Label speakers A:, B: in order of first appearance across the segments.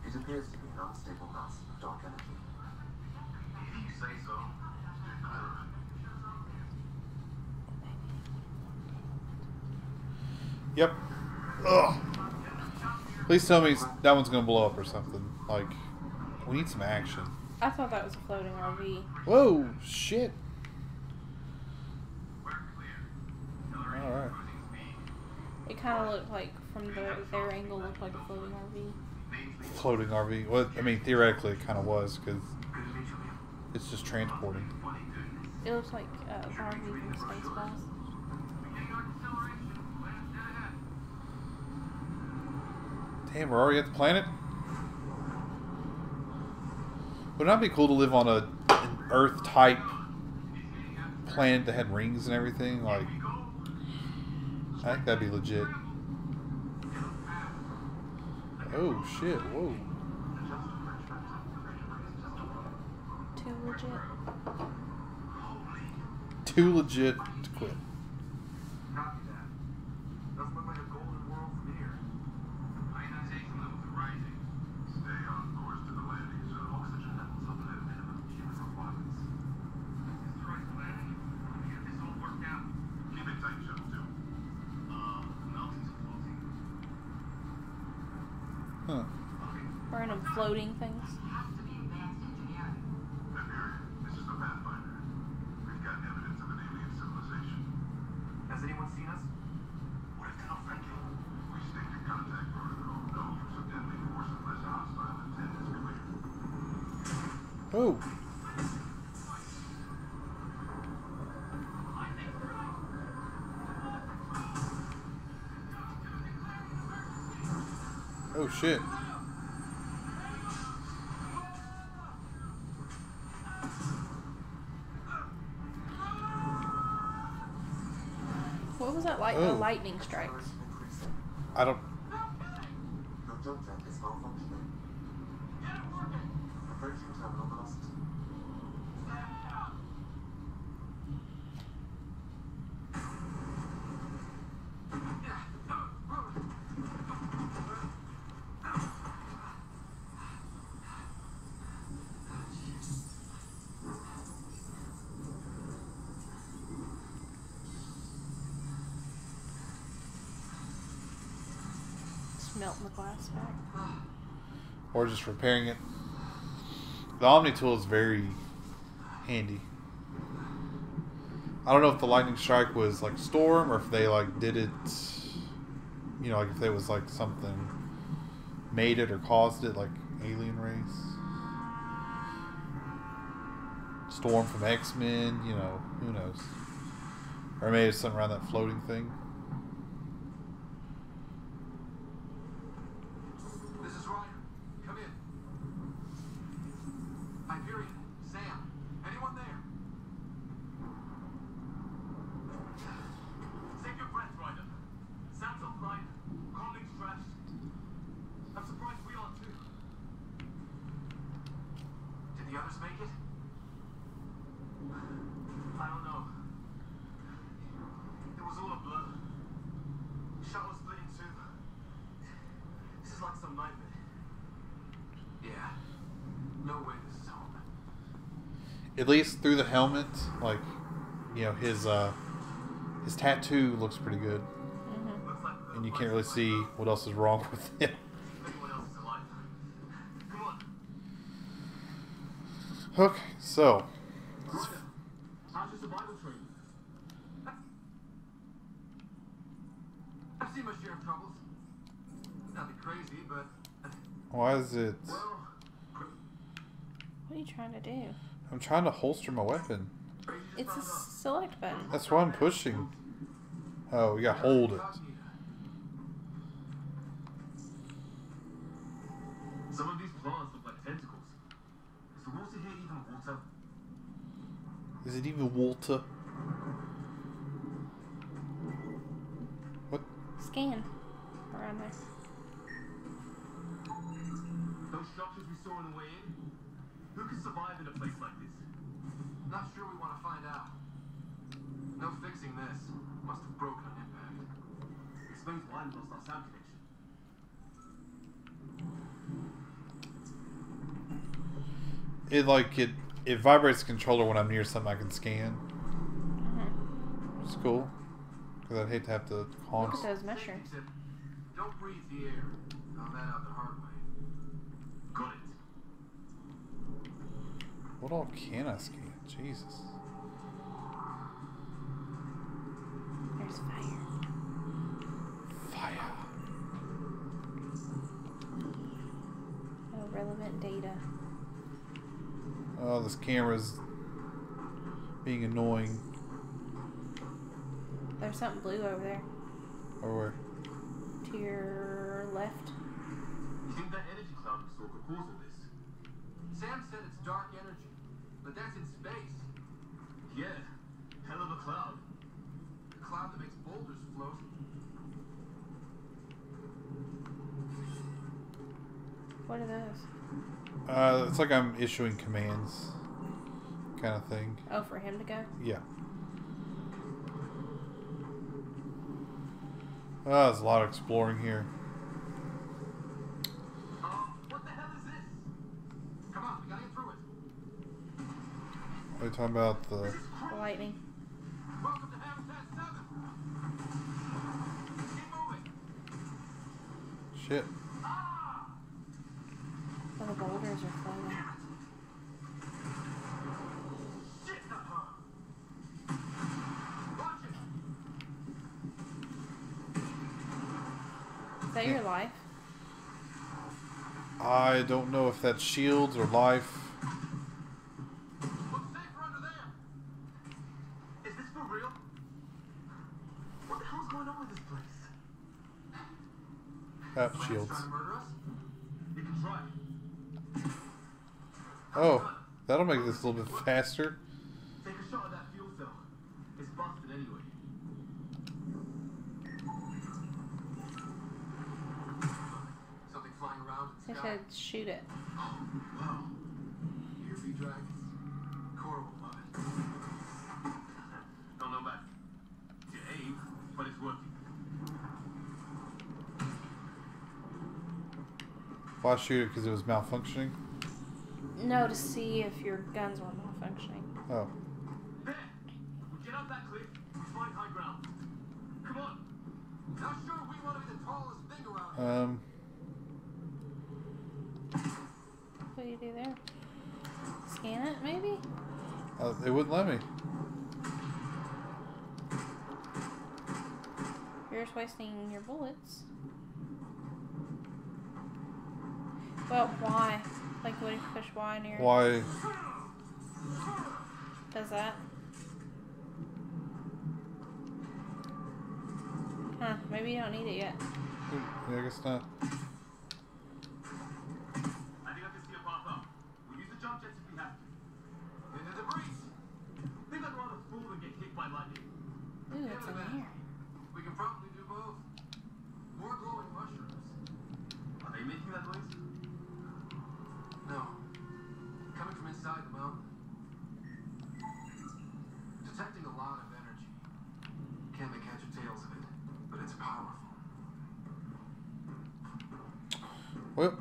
A: It appears to be an unstable mass of dark energy. If you say so, steer clear of it.
B: Yep. Ugh. Please tell me that one's gonna blow up or something. Like, we need some action.
C: I thought that was a floating RV.
B: Whoa, shit. Alright.
C: It kind of looked like, from their angle, looked like a floating RV.
B: Floating RV. Well, I mean, theoretically it kind of was, because it's just transporting.
C: It looks like an RV from Spaceballs.
B: Damn, we're already at the planet? Would it not be cool to live on an Earth-type planet that had rings and everything? Like, I think that'd be legit. Oh, shit. Whoa.
C: Too legit.
B: Too legit to quit. Huh.
C: Random floating things.
A: Has anyone seen us? What if they're not friendly? We stick to contact protocol. No use of deadly force unless a hostile intent is clear.
B: Oh. Oh shit.
C: What was that like?
B: Oh.
C: Lightning strikes.
B: I don't.
A: Your jump jet is malfunctioning. Approaching terminal velocity.
C: Just melting the glass back.
B: Or just repairing it. The Omni tool is very handy. I don't know if the lightning strike was like storm or if they like did it, you know, like if it was like something made it or caused it, like alien race. Storm from X-Men, you know, who knows. Or maybe it's something around that floating thing.
A: This is Ryder. Come in. Hyperion. Sam. Anyone there? Take your breath, Ryder. Sam's offline. Comlink's trashed. I'm surprised we aren't too. Did the others make it? I don't know. It was all a blur. Shuttle split in two. This is like some nightmare. Yeah. No way this is home.
B: At least through the helmet, like, you know, his tattoo looks pretty good.
C: Mm-hmm.
A: Looks like the
B: And you can't really see what else is wrong with him.
A: anyone else is alive. Come on.
B: Okay, so
A: Ryder, how's your survival training? I've seen my share of troubles. Nothing crazy, but
B: why is it?
A: well,
C: What are you trying to do?
B: I'm trying to holster my weapon.
C: It's a select button.
B: That's what I'm pushing. Oh, you gotta hold it.
A: Some of these plants look like tentacles. Is the water here even water?
B: Is it even water? What?
C: Scan. Around there.
A: Those structures we saw on the way in? Who can survive in a place like this? Not sure we want to find out. No fixing this. Must have broken on impact. Explains why we lost our sound connection.
B: it vibrates the controller when I'm near something I can scan.
C: Mm-hmm.
B: It's cool. Because I'd hate to have to
C: Look at
B: const.
C: those mushrooms.
A: Don't breathe the air. Found that out the hard way. Got it.
B: What all can I scan? Jesus.
C: There's fire.
B: Fire.
C: Oh, relevant data.
B: Oh, this camera's being annoying.
C: There's something blue over there.
B: Or where?
C: To your left.
A: You think that energy cloud we saw could cause all this? Sam said it's dark energy, but that's in space. Yeah, hell of a cloud. The cloud that makes boulders float.
C: What are those?
B: It's like I'm issuing commands, kind of thing.
C: Oh, for him to go?
B: Yeah. Oh, there's a lot of exploring here.
A: What the hell is this? Come on, we gotta get through it.
B: What are you talking about? The
C: The lightning.
A: Welcome to Habitat 7. Keep moving.
B: shit.
C: Oh, the boulders are floating.
A: Shit, not her. Watch it.
C: Is that your life?
B: I don't know if that's shields or life.
A: Looks safer under there. Is this for real? What the hell's going on with this place?
B: Shields.
A: Trying to murder us? You can try.
B: Oh, that'll make this a little bit faster.
A: Take a shot at that fuel cell. It's busted anyway. Something flying around in
C: They
A: the sky.
C: said shoot it.
A: Oh, wow. UV dragons. Coral will love it. Don't know about Dave, but it's working.
B: Why shoot it? Because it was malfunctioning?
C: No, to see if your guns were malfunctioning.
B: Oh.
A: There! We get up that cliff, we find high ground. Come on! Not sure we want to be the tallest thing around here.
C: What do you do there? Scan it, maybe?
B: It wouldn't let me.
C: You're just wasting your bullets. Well, why? Like, what if you push Y near?
B: Why?
C: Does that? Huh, maybe you don't need it yet.
B: Yeah, I guess not.
A: I think I can see a path up. We'll use the jump jets if we have to. Into the breeze! Think I'd rather fool than get hit by lightning.
C: Ooh, it's in here.
A: We can probably do both. More glowing mushrooms. Are they making that noise? No. Coming from inside the mountain. Detecting a lot of energy. Can't make heads or tails of it, but it's powerful.
B: Well,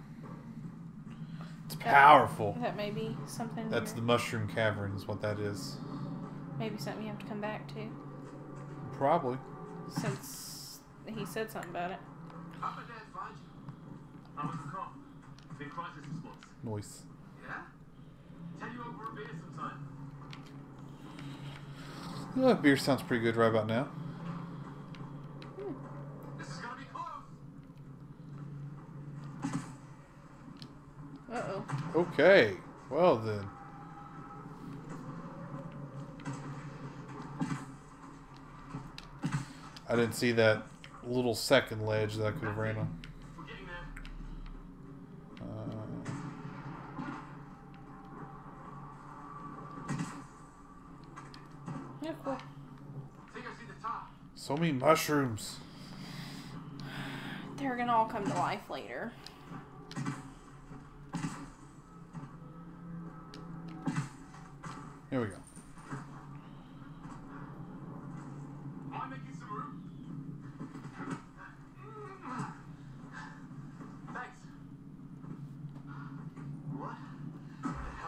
B: it's powerful.
C: That may be something.
B: That's the mushroom cavern is what that is.
C: Maybe something you have to come back to.
B: Probably.
C: Since he said something about it.
A: How'd my dad find you? I was a cop. Big crisis response.
B: Noise.
A: Yeah? Tell you over a beer sometime.
B: Beer sounds pretty good right about now.
A: This is gonna be close.
C: Uh-oh.
B: Okay. Well then. I didn't see that little second ledge that I could have ran on.
A: We're getting there.
C: Yeah, cool.
A: Think I see the top.
B: So many mushrooms.
C: They're gonna all come to life later.
B: Here we go.
A: Am I making some room? Thanks. What the hell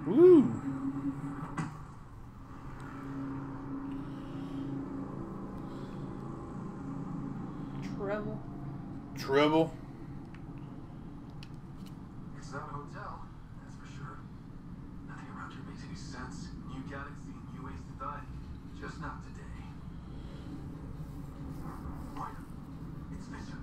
B: Woo!
C: Trouble.
B: Trouble.
A: It's not a hotel, that's for sure. Nothing around here makes any sense. New galaxy, new ways to die. Just not today. Right. It's Fisher.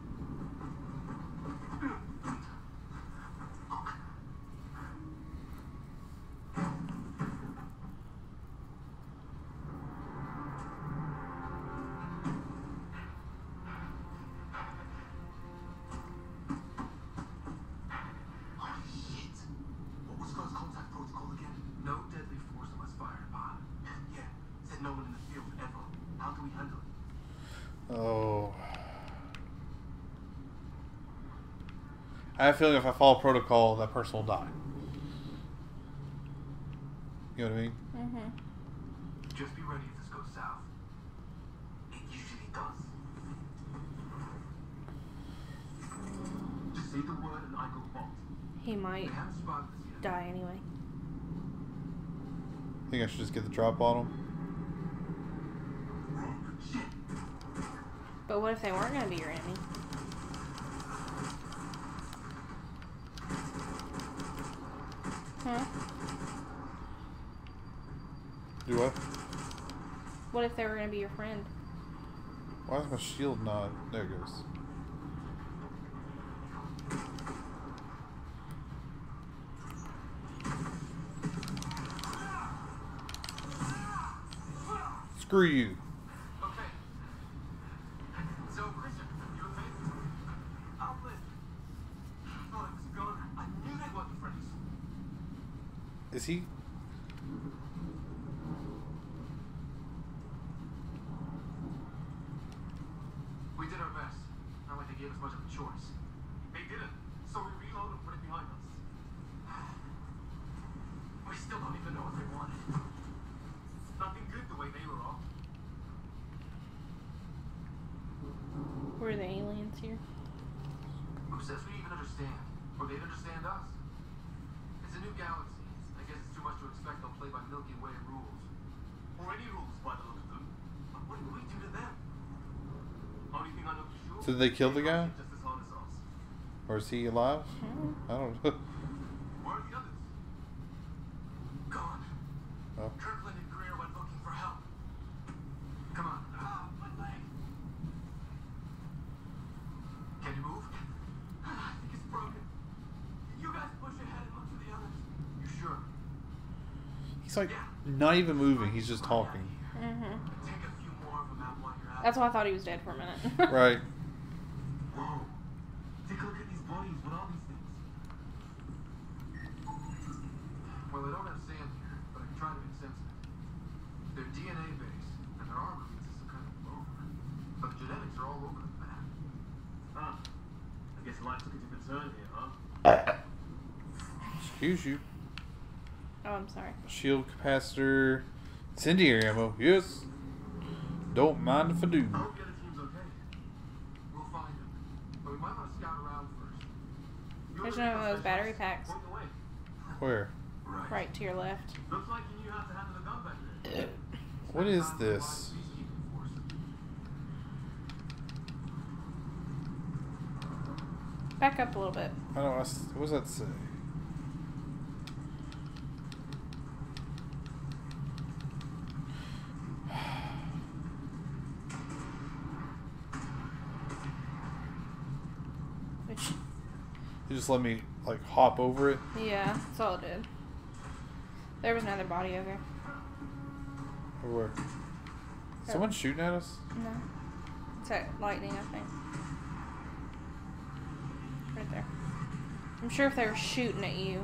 B: Oh. I have a feeling if I follow protocol, that person will die. You know what I mean?
C: Mm-hmm.
A: Just be ready if this goes south. It usually does. Just say the word and I go vault.
C: He might
A: They haven't spotted us yet.
C: die anyway.
B: I think I should just get the drop on him.
A: Shit.
C: But what if they weren't going to be your enemy? Huh?
B: Do what?
C: What if they were going to be your friend?
B: Why is my shield not? There it goes. Screw you.
A: Okay. So, Christian, you okay? Outlet. I thought it was gone. I knew they wasn't friends.
B: Is he?
A: We did our best. Not like they gave us much of a choice. They didn't. So we reloaded and put it behind us. We still don't even know what they wanted. Nothing good the way they were off.
C: Were the aliens here?
A: Who says we even understand? Or they'd understand us? It's a new galaxy. I guess it's too much to expect they'll play by Milky Way rules. Or any rules by the look of them. But what did we do to them? Only thing I know for sure.
B: So did they kill the guy?
A: Just as hard as us.
B: Or is he alive?
C: Hmm.
B: I don't know.
A: Where are the others? Gone.
B: Oh.
A: Kirkland and Greer went looking for help. Come on. Ah, my leg. Can you move? I think it's broken. You guys push ahead and look for the others. You sure?
B: He's like not even moving. He's just talking.
C: Mm-hmm.
A: Take a few more of them out while you're at
C: That's why I thought he was dead for a minute.
B: Right.
A: Whoa. Take a look at these bodies. What are these things? Well, they don't have sand here, but I can try to make sense of it. They're DNA based, and their armor means it's some kind of clover. But the genetics are all over the map. Huh. I guess life took a different turn here, huh?
B: Excuse you.
C: Oh, I'm sorry.
B: Shield capacitor. Incendiary ammo. Yes. Don't mind if I do.
A: I hope the other team's okay. We'll find them. But we might want to scout around first. You
C: There's
A: ever
C: one of
A: get
C: those battery packs
A: Point the way.
B: Where?
C: right to your left.
A: Looks like you knew how to handle the gun back there.
B: What is this?
C: Back up a little bit.
B: I don't. What does that say?
C: Which,
B: You just let me like hop over it.
C: yeah, that's all it did. There was another body over there.
B: Or where? Someone shooting at us?
C: No. It's that lightning, I think. Right there. I'm sure if they were shooting at you.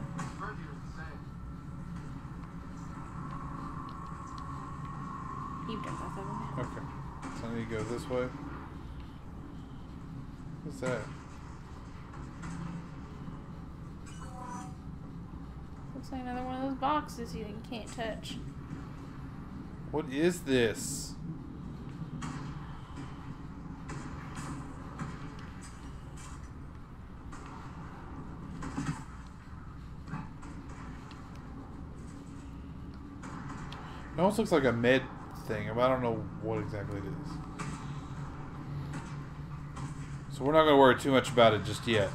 C: You've done both of them.
B: Okay. So I need to go this way. What's that?
C: Looks like another one of those boxes you can't touch.
B: What is this? It almost looks like a med thing, but I don't know what exactly it is. So we're not going to worry too much about it just yet.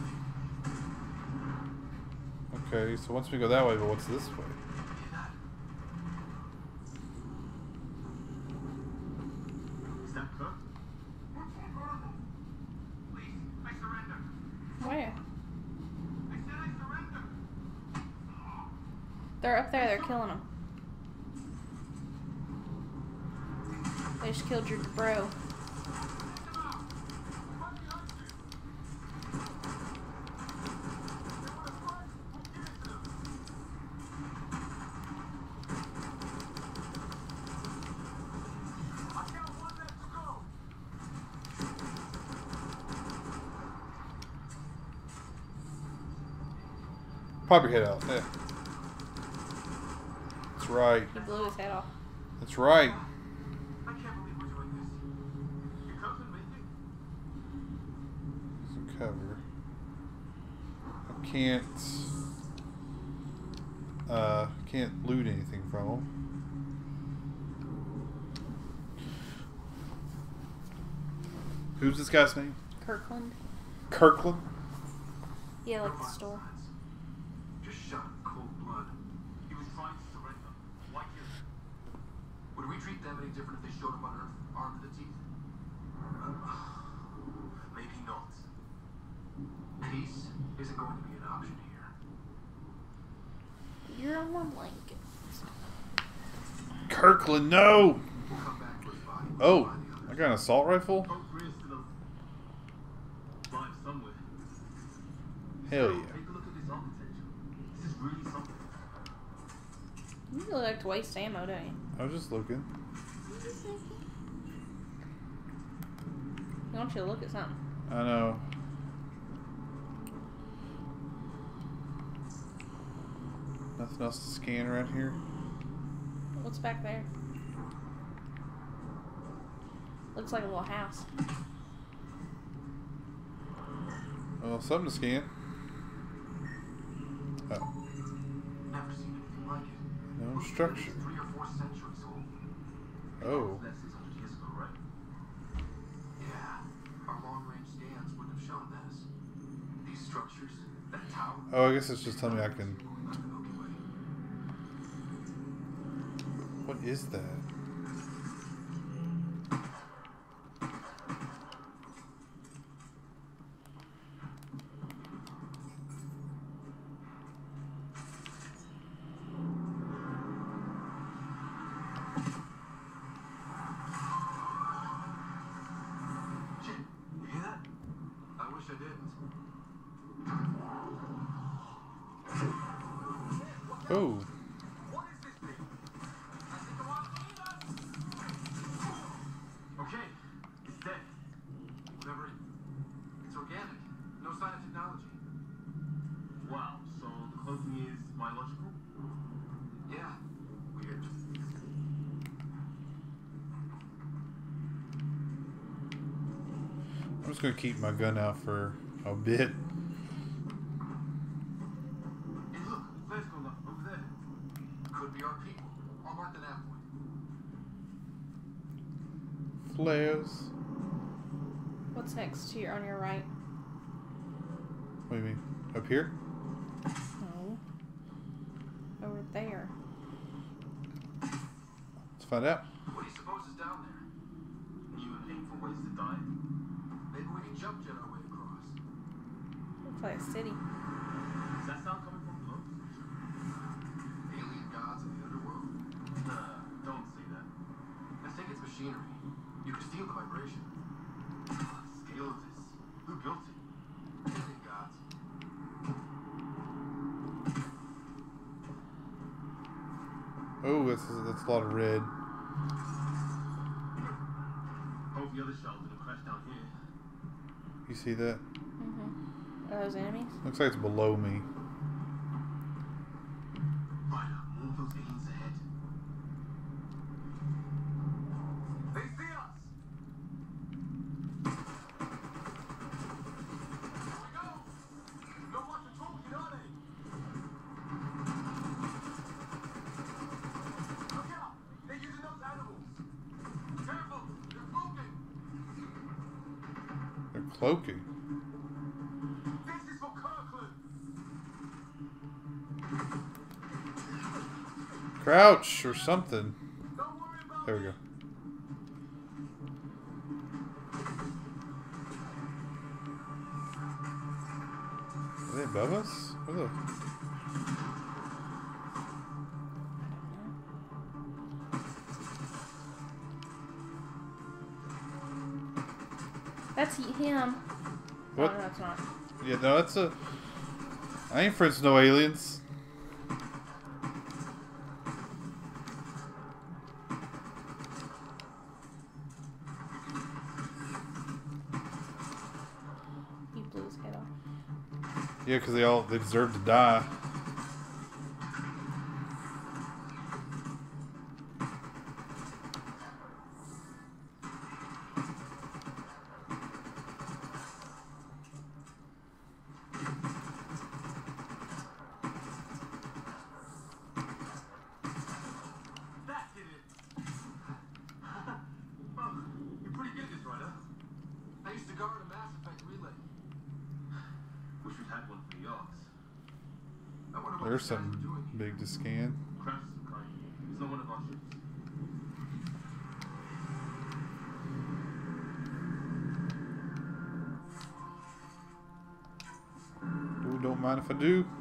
B: Okay, so once we go that way, but what's this way?
A: Is that Kirk? Please, I surrender.
C: Where?
A: I said I surrender.
C: They're up there. They're killing them. They just killed your bro.
B: Pop your head out. Yeah. That's right.
C: He blew his head off.
B: That's right.
A: I can't believe we're doing this. Your cousin made it?
B: Some cover. I can't loot anything from them. Who's this guy's name?
C: Kirkland.
B: Kirkland?
C: Yeah, like the store.
A: Just shot in cold blood. He was trying to surrender. Like you. Would we treat them any different if they showed up on Earth, armed to the teeth? Maybe not. Peace isn't going to be an option here.
C: You're on my blanket.
B: Kirkland, no!
A: We'll come back with his body.
B: Oh, I got an assault rifle?
A: Both Greer's still alive somewhere.
B: Hell
A: Still,
B: yeah.
A: Take a look at this architecture. This is really something.
C: You really like to waste ammo, don't you?
B: I was just looking.
C: You want you to look at something.
B: I know. Nothing else to scan around here?
C: What's back there? Looks like a little house.
B: Well, something to scan. Oh,
A: Never seen anything like it.
B: no
A: Looks like
B: instruction.
A: it's 3 or 4 centuries old.
B: Oh.
A: Less than 100 years ago, right? Yeah. Our long-range scans wouldn't have shown this. These structures, that tower.
B: Oh, I guess it's just telling me I can... What is that?
A: Shit, you hear that? I wish I didn't.
B: Oh.
A: What is this thing? I think I want to eat us. Okay, it's dead. Whatever it's organic. No sign of technology. Wow, so the cloaking is biological? Yeah. Weird.
B: I'm just gonna keep my gun out for a bit.
A: Hey, look, flares going up over there. Could be our people. I'll mark the nav point.
B: Flares.
C: What's next to your on your right?
B: What do you mean? Up here?
C: No. Over there.
B: Let's find out.
A: What do you suppose is down there? New and painful ways to die. Maybe we can jump jet our way across.
C: Looks like a city.
A: Does that sound coming from below? Alien gods of the underworld? Don't say that. I think it's machinery. You can feel the vibration. The scale of this. Who built it? Alien gods.
B: Oh, that's a lot of red.
A: Hope the other shells didn't crash down here.
B: You see that?
C: Mm-hmm. Are those enemies?
B: Looks like it's below me.
A: Ryder, move those aliens ahead. They see us! Here we go! No more control, get on it! Look out! They
B: Cloaking.
A: This is for Kirkland.
B: Crouch or something.
A: Don't worry about
B: There we go. Are they above us? Where the...
C: That's him.
B: What?
C: Oh, no, it's not.
B: Yeah, no, that's a... I ain't friends with no aliens.
C: He blew his head off.
B: Yeah, because they deserve to die.
A: that did it. Oh, you're pretty good at this, Ryder. I used to guard a Mass Effect relay. Wish we'd had one for the Yards. I wonder what
B: There's
A: these guys
B: something
A: were doing here.
B: big to scan.
A: Crash of some kind. It's not one of our ships.
B: Ooh, don't mind if I do.